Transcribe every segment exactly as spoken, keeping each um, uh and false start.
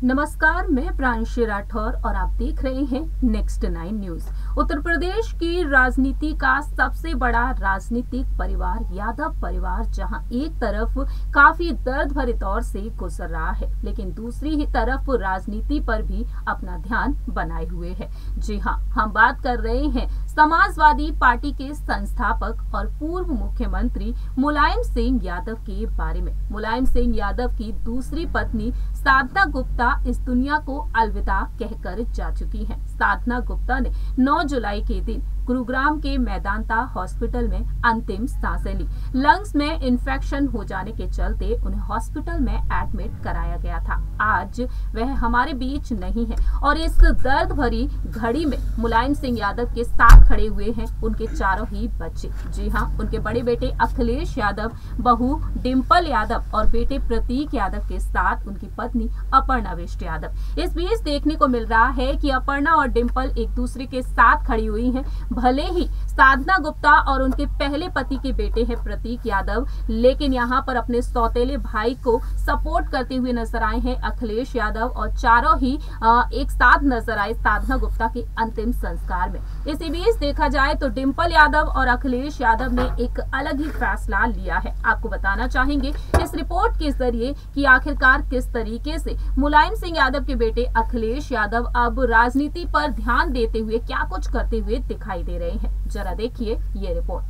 नमस्कार, मैं प्रांशी राठौर और आप देख रहे हैं next nine news. Uttar Pradesh की राजनीति का सबसे बड़ा राजनीतिक परिवार यादव परिवार जहां एक तरफ काफी दर्द भरे दौर से गुजर रहा है, लेकिन दूसरी ही तरफ राजनीति पर भी अपना ध्यान बनाए हुए है। जी हां, हम बात कर रहे हैं समाजवादी पार्टी के संस्थापक और पूर्व मुख्यमंत्री मुलायम सिंह यादव के बारे में। मुलायम सिंह यादव की दूसरी पत्नी साधना गुप्ता इस दुनिया को अलविदा कहकर जा चुकी हैं। साधना गुप्ता ने नौ जुलाई के दिन गुरुग्राम के मैदांता हॉस्पिटल में अंतिम सांसें ली। लंग्स में इन्फेक्शन हो जाने के चलते उन्हें हॉस्पिटल में एडमिट कराया गया था। आज वह हमारे बीच नहीं है और इस दर्द भरी घड़ी में मुलायम सिंह यादव के साथ खड़े हुए हैं उनके चारों ही बच्चे। जी हाँ, उनके बड़े बेटे अखिलेश यादव, बहू डिंपल यादव और बेटे प्रतीक यादव के साथ उनकी पत्नी अपर्णा बिष्ट यादव। इस बीच देखने को मिल रहा है कि अपर्णा और डिंपल एक दूसरे के साथ खड़ी हुई हैं। भले ही साधना गुप्ता और उनके पहले पति के बेटे हैं प्रतीक यादव, लेकिन यहाँ पर अपने सौतेले भाई को सपोर्ट करते हुए नजर आए हैं अखिलेश यादव और चारों ही एक साथ नजर आए साधना गुप्ता के अंतिम संस्कार में। इसी बीच देखा जाए तो डिंपल यादव और अखिलेश यादव ने एक अलग ही फैसला लिया है। आपको बताना चाहेंगे इस रिपोर्ट के जरिए कि आखिरकार किस तरीके से मुलायम सिंह यादव के बेटे अखिलेश यादव अब राजनीति पर ध्यान देते हुए क्या कुछ करते हुए दिखाई दे रहे हैं। जरा देखिए ये रिपोर्ट।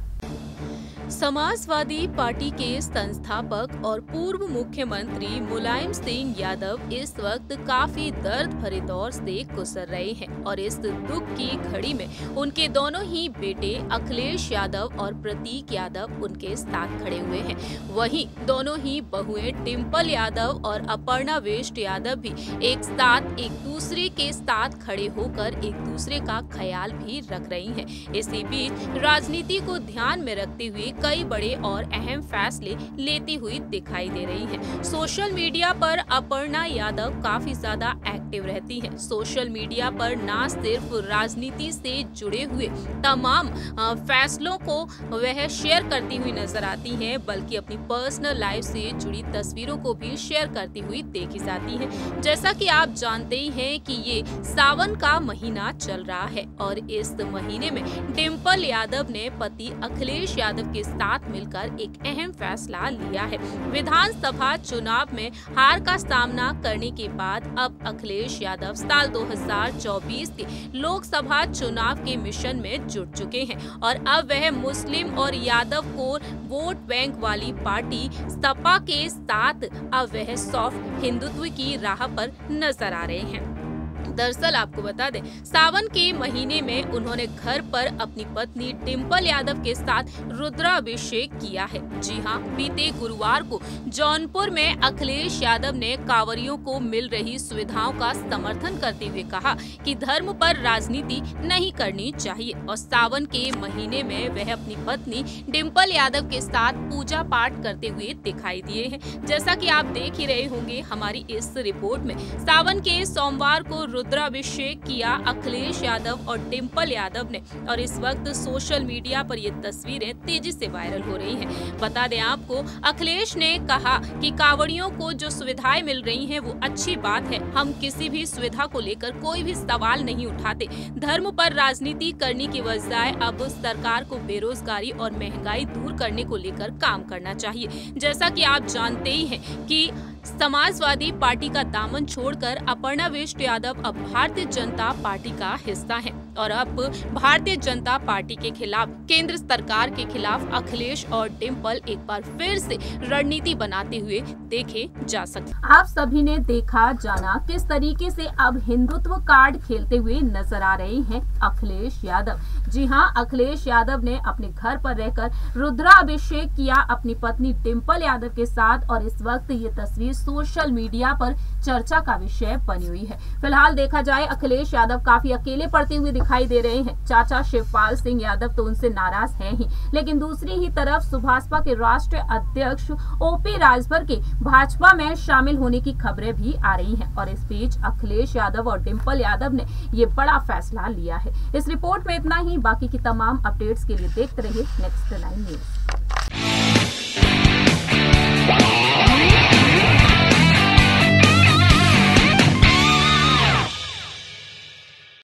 समाजवादी पार्टी के संस्थापक और पूर्व मुख्यमंत्री मुलायम सिंह यादव इस वक्त काफी दर्द भरे दौर से गुजर रहे हैं और इस दुख की घड़ी में उनके दोनों ही बेटे अखिलेश यादव और प्रतीक यादव उनके साथ खड़े हुए हैं। वहीं दोनों ही बहुएं डिंपल यादव और अपर्णा बिष्ट यादव भी एक साथ एक दूसरे के साथ खड़े होकर एक दूसरे का ख्याल भी रख रही हैं। इसी बीच राजनीति को ध्यान में रखते हुए कई बड़े और अहम फैसले लेती हुई दिखाई दे रही हैं। सोशल मीडिया पर अपर्णा यादव काफी ज्यादा एक्टिव रहती हैं। सोशल मीडिया पर न सिर्फ राजनीति से जुड़े हुए तमाम फैसलों को वह शेयर करती हुई नजर आती हैं, बल्कि अपनी पर्सनल लाइफ से जुड़ी तस्वीरों को भी शेयर करती हुई देखी जाती हैं। जैसा कि आप जानते ही हैं कि ये सावन का महीना चल रहा है और इस महीने में डिंपल यादव ने पति अखिलेश यादव के साथ मिलकर एक अहम फैसला लिया है। विधानसभा चुनाव में हार का सामना करने के बाद अब अखिलेश यादव साल दो हज़ार चौबीस के लोकसभा चुनाव के मिशन में जुट चुके हैं और अब वह मुस्लिम और यादव कोर वोट बैंक वाली पार्टी सपा के साथ अब वह सॉफ्ट हिंदुत्व की राह पर नजर आ रहे हैं। दरअसल आपको बता दें, सावन के महीने में उन्होंने घर पर अपनी पत्नी डिंपल यादव के साथ रुद्राभिषेक किया है। जी हां, बीते गुरुवार को जौनपुर में अखिलेश यादव ने कांवरियों को मिल रही सुविधाओं का समर्थन करते हुए कहा कि धर्म पर राजनीति नहीं करनी चाहिए और सावन के महीने में वह अपनी पत्नी डिंपल यादव के साथ पूजा पाठ करते हुए दिखाई दिए हैं। जैसा कि आप देख ही रहे होंगे हमारी इस रिपोर्ट में, सावन के सोमवार को रुद्राभिषेक किया अखिलेश यादव और डिंपल यादव ने और इस वक्त सोशल मीडिया पर ये तस्वीरें तेजी से वायरल हो रही हैं। बता दें आपको, अखिलेश ने कहा कि कांवड़ियों को जो सुविधाएं मिल रही हैं वो अच्छी बात है। हम किसी भी सुविधा को लेकर कोई भी सवाल नहीं उठाते। धर्म पर राजनीति करने की बजाय अब सरकार को बेरोजगारी और महंगाई दूर करने को लेकर काम करना चाहिए। जैसा कि आप जानते ही हैं कि समाजवादी पार्टी का दामन छोड़कर अपर्णा बिष्ट यादव अब भारतीय जनता पार्टी का हिस्सा हैं और अब भारतीय जनता पार्टी के खिलाफ, केंद्र सरकार के खिलाफ अखिलेश और डिंपल एक बार फिर से रणनीति बनाते हुए देखे जा सकते। आप सभी ने देखा जाना किस तरीके से अब हिंदुत्व कार्ड खेलते हुए नजर आ रहे हैं अखिलेश यादव। जी हाँ, अखिलेश यादव ने अपने घर पर रहकर रुद्राभिषेक किया अपनी पत्नी डिंपल यादव के साथ और इस वक्त ये तस्वीर सोशल मीडिया पर चर्चा का विषय बनी हुई है। फिलहाल देखा जाए अखिलेश यादव काफी अकेले पड़ते हुए दिखाई दे रहे हैं। चाचा शिवपाल सिंह यादव तो उनसे नाराज हैं ही, लेकिन दूसरी ही तरफ सुभाषपा के राष्ट्रीय अध्यक्ष ओपी राजभर के भाजपा में शामिल होने की खबरें भी आ रही हैं और इस बीच अखिलेश यादव और डिंपल यादव ने ये बड़ा फैसला लिया है। इस रिपोर्ट में इतना ही। बाकी की तमाम अपडेट्स के लिए देखते रहिए नेक्स्ट नाइन न्यूज।